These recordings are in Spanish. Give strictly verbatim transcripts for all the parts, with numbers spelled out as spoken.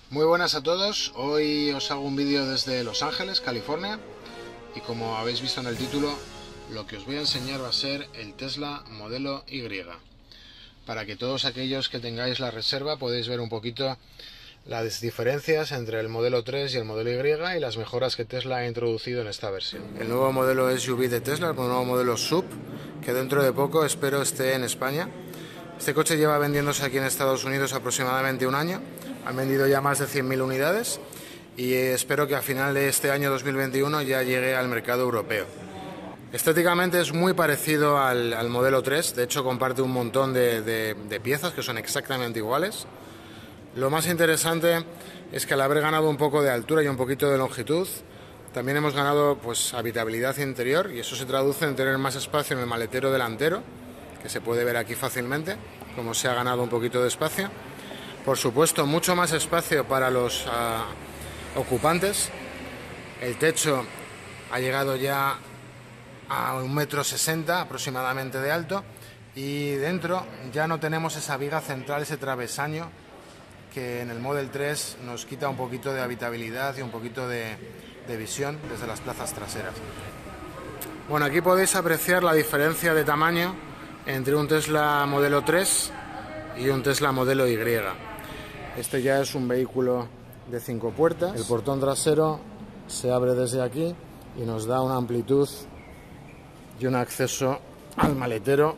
Muy buenas a todos, hoy os hago un vídeo desde Los Ángeles, California, y como habéis visto en el título, lo que os voy a enseñar va a ser el Tesla modelo Y, para que todos aquellos que tengáis la reserva podáis ver un poquito las diferencias entre el modelo tres y el modelo Y y las mejoras que Tesla ha introducido en esta versión. El nuevo modelo S U V de Tesla, el nuevo modelo SUV, que dentro de poco espero esté en España. Este coche lleva vendiéndose aquí en Estados Unidos aproximadamente un año. Han vendido ya más de cien mil unidades y espero que a final de este año dos mil veintiuno ya llegue al mercado europeo. Estéticamente es muy parecido al, al modelo tres, de hecho comparte un montón de, de, de piezas que son exactamente iguales. Lo más interesante es que al haber ganado un poco de altura y un poquito de longitud, también hemos ganado pues habitabilidad interior, y eso se traduce en tener más espacio en el maletero delantero, que se puede ver aquí fácilmente, como se ha ganado un poquito de espacio. Por supuesto, mucho más espacio para los uh, ocupantes. El techo ha llegado ya a un metro sesenta aproximadamente de alto, y dentro ya no tenemos esa viga central, ese travesaño que en el Model tres nos quita un poquito de habitabilidad y un poquito de, de visión desde las plazas traseras. Bueno, aquí podéis apreciar la diferencia de tamaño entre un Tesla modelo tres y un Tesla modelo Y. Este ya es un vehículo de cinco puertas. El portón trasero se abre desde aquí y nos da una amplitud y un acceso al maletero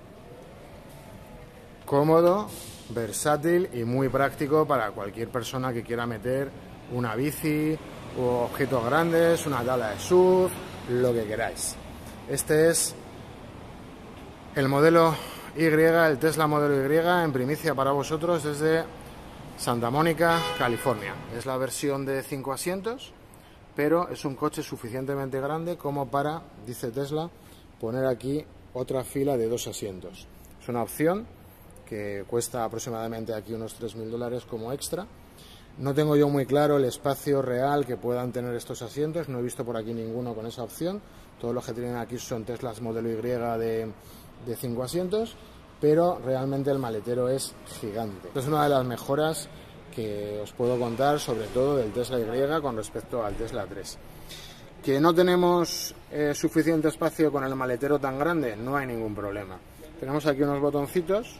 cómodo, versátil y muy práctico para cualquier persona que quiera meter una bici o objetos grandes, una tabla de surf, lo que queráis. Este es el modelo Y, el Tesla modelo Y, en primicia para vosotros desde Santa Mónica, California. Es la versión de cinco asientos, pero es un coche suficientemente grande como para, dice Tesla, poner aquí otra fila de dos asientos. Es una opción que cuesta aproximadamente aquí unos tres mil dólares como extra. No tengo yo muy claro el espacio real que puedan tener estos asientos, no he visto por aquí ninguno con esa opción. Todos los que tienen aquí son Teslas modelo Y de, de cinco asientos, pero realmente el maletero es gigante. Esta es una de las mejoras que os puedo contar, sobre todo del Tesla Y con respecto al Tesla tres. Que no tenemos eh, suficiente espacio con el maletero tan grande, no hay ningún problema. Tenemos aquí unos botoncitos,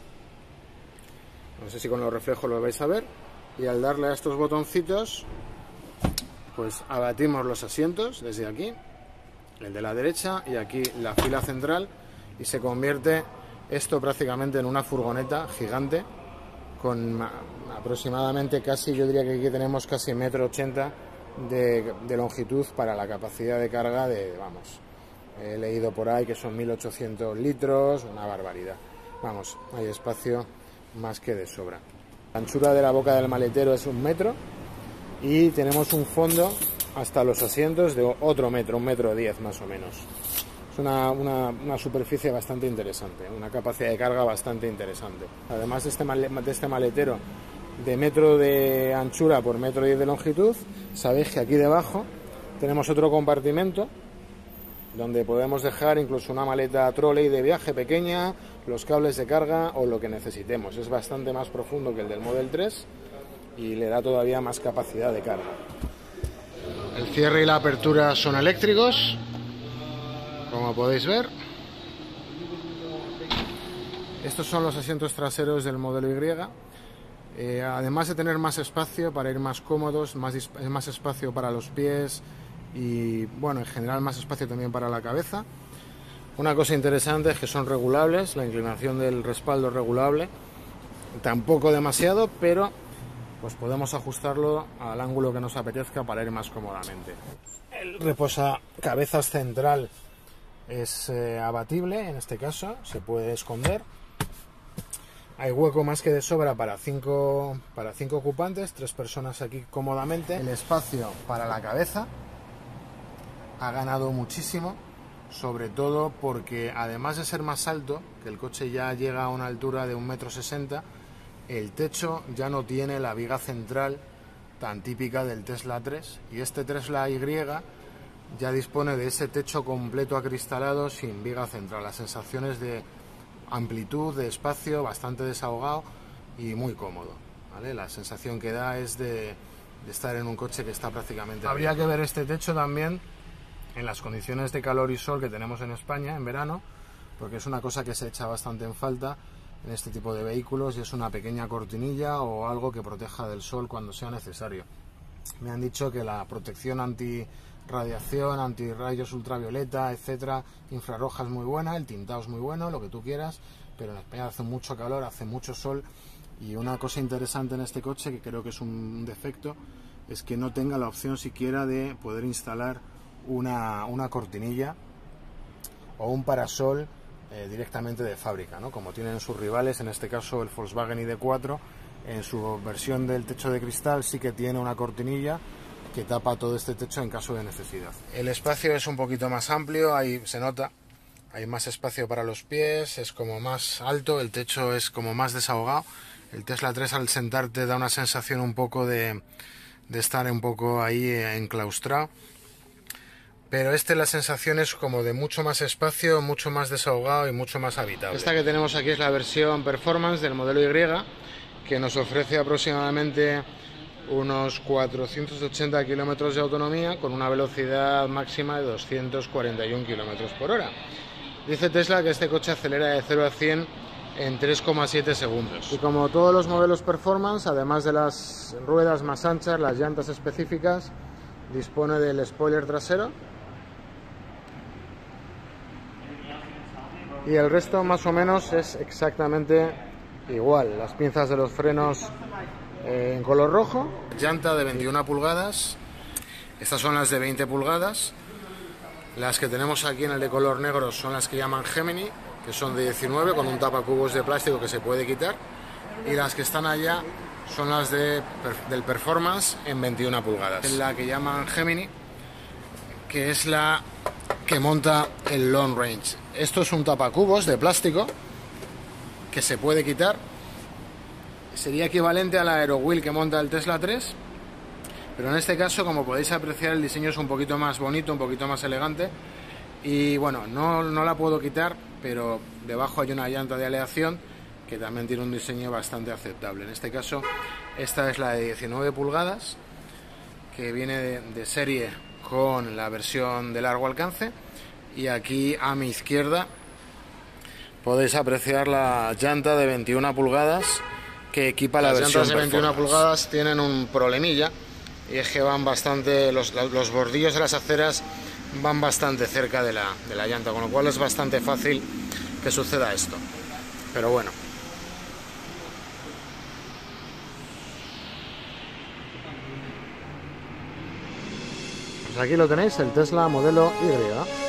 no sé si con los reflejos lo vais a ver, y al darle a estos botoncitos pues abatimos los asientos desde aquí, el de la derecha y aquí la fila central, y se convierte esto prácticamente en una furgoneta gigante con aproximadamente casi, yo diría que aquí tenemos casi metro ochenta de, de longitud para la capacidad de carga de, vamos, he leído por ahí que son mil ochocientos litros, una barbaridad. Vamos, hay espacio más que de sobra. La anchura de la boca del maletero es un metro y tenemos un fondo hasta los asientos de otro metro, un metro diez más o menos. Es una, una, una superficie bastante interesante, una capacidad de carga bastante interesante. Además de este, de este maletero de metro de anchura por metro diez de longitud, sabéis que aquí debajo tenemos otro compartimento donde podemos dejar incluso una maleta trolley de viaje pequeña, los cables de carga o lo que necesitemos. Es bastante más profundo que el del Model tres y le da todavía más capacidad de carga. El cierre y la apertura son eléctricos, como podéis ver. Estos son los asientos traseros del modelo Y. Eh, además de tener más espacio para ir más cómodos, más, más espacio para los pies y, bueno, en general más espacio también para la cabeza. Una cosa interesante es que son regulables, la inclinación del respaldo es regulable, tampoco demasiado, pero pues podemos ajustarlo al ángulo que nos apetezca para ir más cómodamente. El reposacabezas central es eh, abatible, en este caso se puede esconder. Hay hueco más que de sobra para cinco, para cinco ocupantes, tres personas aquí cómodamente. El espacio para la cabeza ha ganado muchísimo, sobre todo porque además de ser más alto, que el coche ya llega a una altura de un metro sesenta, el techo ya no tiene la viga central tan típica del Tesla tres, y este Tesla Y ya dispone de ese techo completo acristalado sin viga central. Las sensaciones de amplitud, de espacio, bastante desahogado y muy cómodo. ¿vale? La sensación que da es de, de estar en un coche que está prácticamente... Habría que ver este techo también en las condiciones de calor y sol que tenemos en España en verano, porque es una cosa que se echa bastante en falta en este tipo de vehículos, y es una pequeña cortinilla o algo que proteja del sol cuando sea necesario. Me han dicho que la protección anti radiación, anti rayos ultravioleta, etcétera, infrarroja es muy buena, el tintado es muy bueno, lo que tú quieras, pero en España hace mucho calor, hace mucho sol, y una cosa interesante en este coche, que creo que es un defecto, es que no tenga la opción siquiera de poder instalar una, una cortinilla o un parasol eh, directamente de fábrica, ¿no? Como tienen sus rivales, en este caso el Volkswagen I D cuatro, en su versión del techo de cristal sí que tiene una cortinilla que tapa todo este techo en caso de necesidad. El espacio es un poquito más amplio, ahí se nota, hay más espacio para los pies, es como más alto, el techo es como más desahogado. El Tesla tres al sentarte da una sensación un poco de, de estar un poco ahí enclaustrado, pero este la sensación es como de mucho más espacio, mucho más desahogado y mucho más habitable. Esta que tenemos aquí es la versión Performance del modelo Y, que nos ofrece aproximadamente unos cuatrocientos ochenta kilómetros de autonomía con una velocidad máxima de doscientos cuarenta y un kilómetros por hora. Dice Tesla que este coche acelera de cero a cien en tres coma siete segundos. Y como todos los modelos Performance, además de las ruedas más anchas, las llantas específicas, dispone del spoiler trasero. Y el resto más o menos es exactamente igual. Las pinzas de los frenos en color rojo, llanta de veintiuna pulgadas, estas son las de veinte pulgadas, las que tenemos aquí en el de color negro son las que llaman Gemini, que son de diecinueve con un tapacubos de plástico que se puede quitar, y las que están allá son las de, del Performance en veintiuna pulgadas, la que llaman Gemini, que es la que monta el Long Range. Esto es un tapacubos de plástico que se puede quitar. Sería equivalente a la Aerowheel que monta el Tesla tres, pero en este caso, como podéis apreciar, el diseño es un poquito más bonito, un poquito más elegante, y bueno, no, no la puedo quitar, pero debajo hay una llanta de aleación que también tiene un diseño bastante aceptable. En este caso, esta es la de diecinueve pulgadas, que viene de, de serie con la versión de largo alcance, y aquí a mi izquierda podéis apreciar la llanta de veintiuna pulgadas que equipa la versión. Las llantas de veintiuna pulgadas tienen un problemilla, y es que van bastante, los, los bordillos de las aceras van bastante cerca de la, de la llanta, con lo cual es bastante fácil que suceda esto, pero bueno. Pues aquí lo tenéis, el Tesla modelo Y.